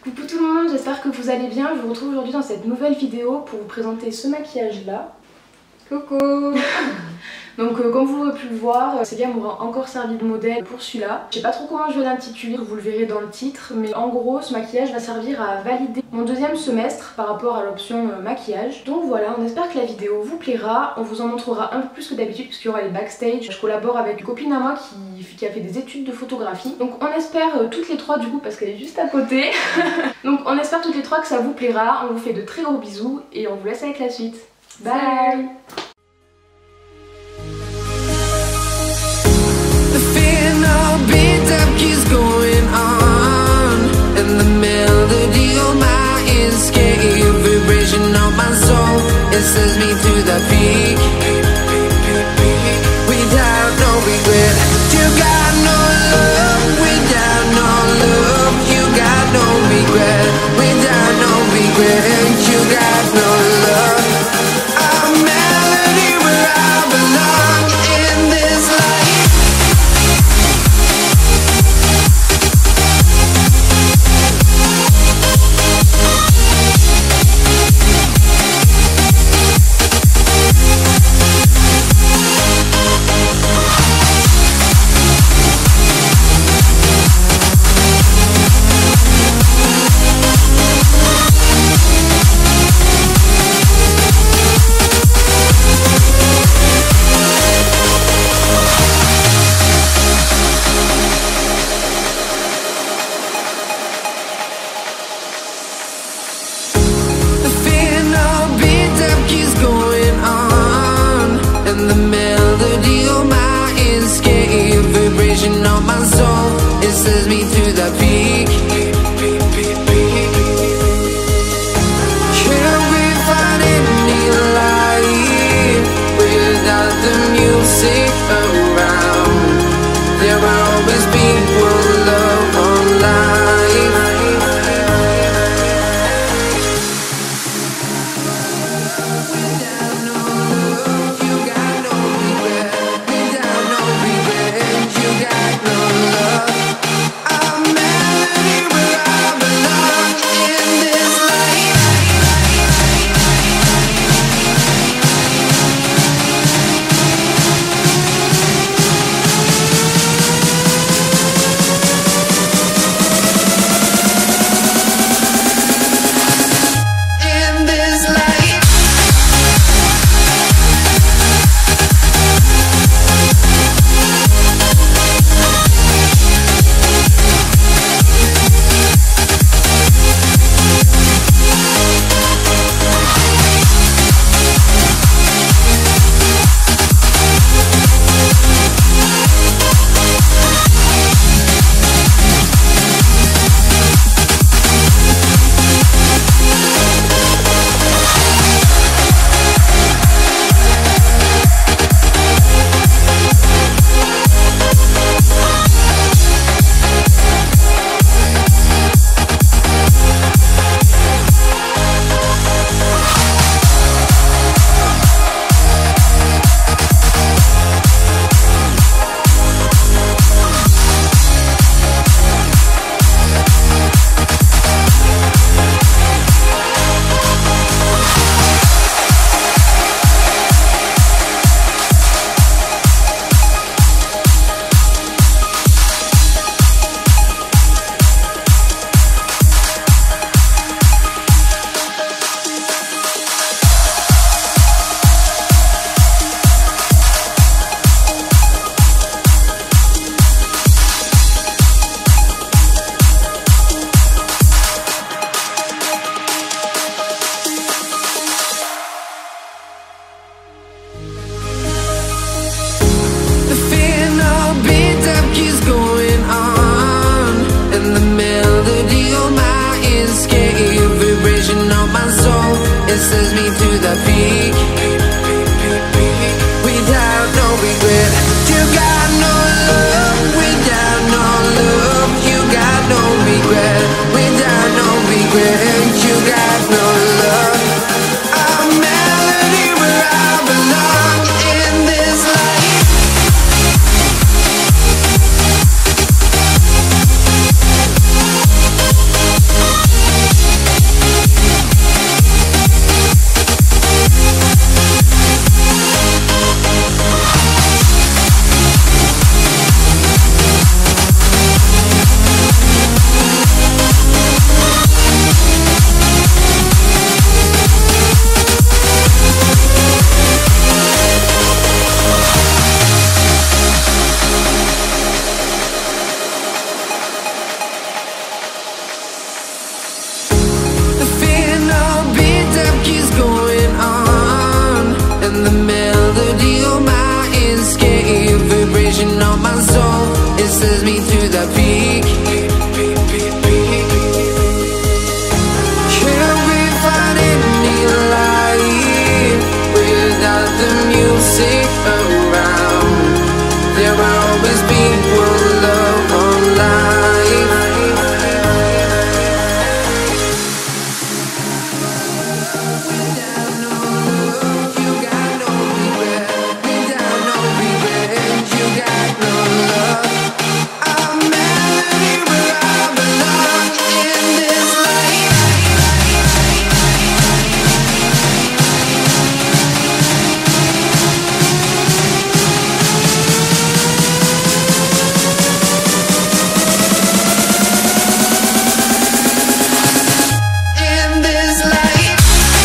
Coucou tout le monde, j'espère que vous allez bien. Je vous retrouve aujourd'hui dans cette nouvelle vidéo pour vous présenter ce maquillage là. Coucou. Donc comme vous avez pu le voir, Célia m'aura encore servi de modèle pour celui-là. Je sais pas trop comment je vais l'intituler, vous le verrez dans le titre, mais en gros ce maquillage va servir à valider mon deuxième semestre par rapport à l'option maquillage. Donc voilà, on espère que la vidéo vous plaira, on vous en montrera un peu plus que d'habitude puisqu'il y aura les backstage. Je collabore avec une copine à moi qui a fait des études de photographie. Donc on espère toutes les trois du coup parce qu'elle est juste à côté. Donc on espère toutes les trois que ça vous plaira, on vous fait de très gros bisous et on vous laisse avec la suite. Bye. Keeps going on, and the melody of my escape, vibration of my soul, it sends me to the peak. Without no regret, you got no love. Without no love, you got no regret. Without no regret, you got no love. A melody where I belong in this life. says me to the peak. Can't we find any light without the music around? There will always be one love, one life. Without no love, you got no regret. Without no regret, you got no love. A melody where I belong in this life. In this life.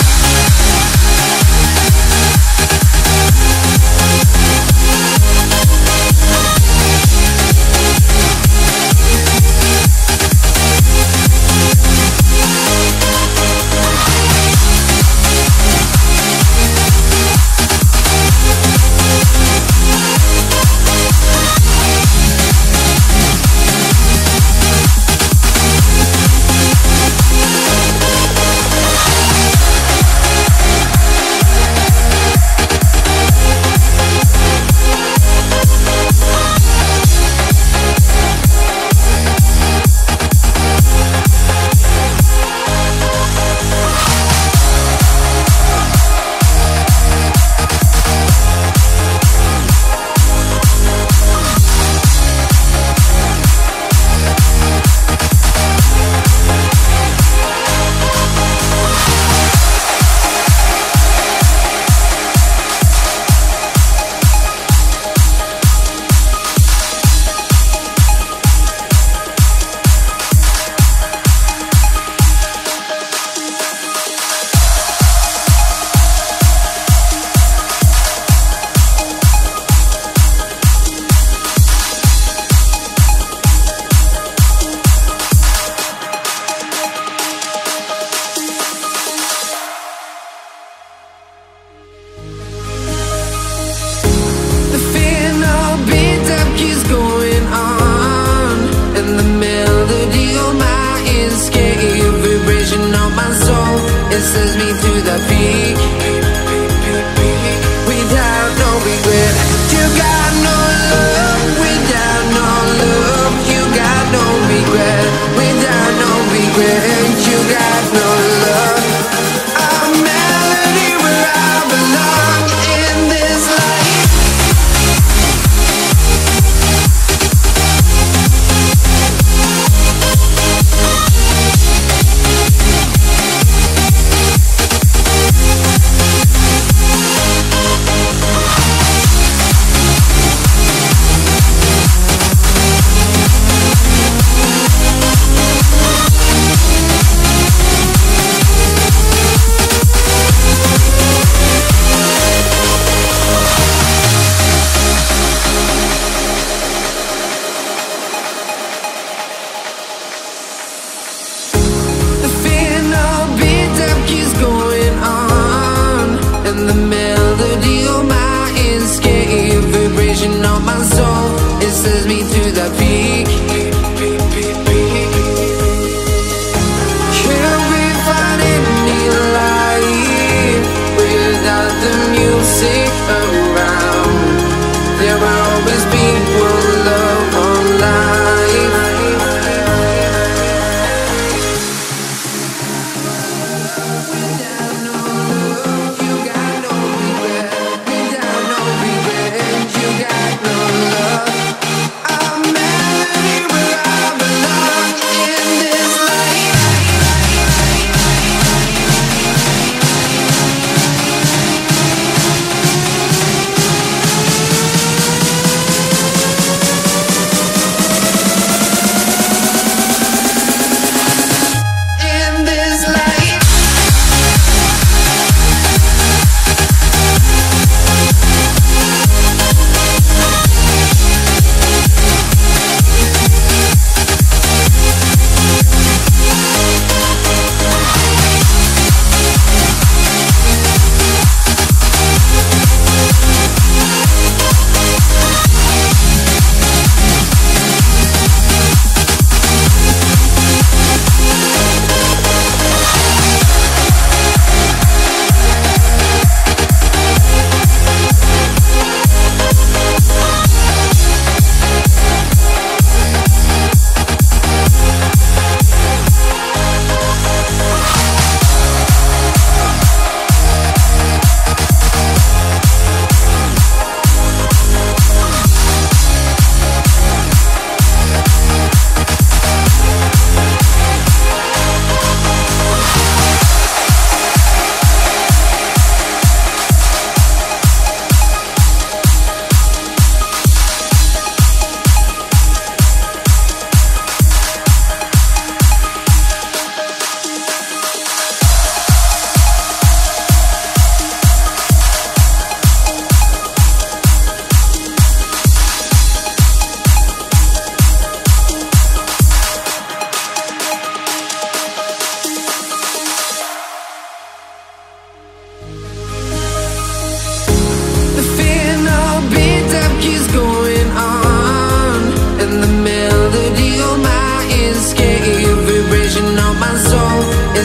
The fear no beat up keeps going on, and the melody of my escape, vibration of my soul, it sends me to the peak. Without no regret, you got no love. Without no love, you got no regret. Without no regret, you got no love. A melody where I belong in this life.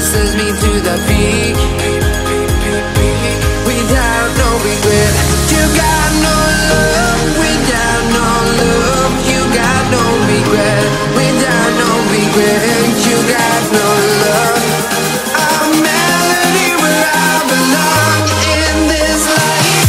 it sends me to the peak. Without no regret, you got no love. Without no love, you got no regret. Without no regret, you got no love. A melody where I belong in this life.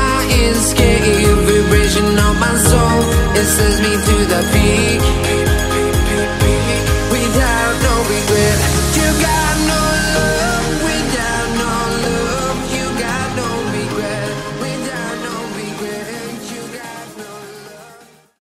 It sends me to the peak.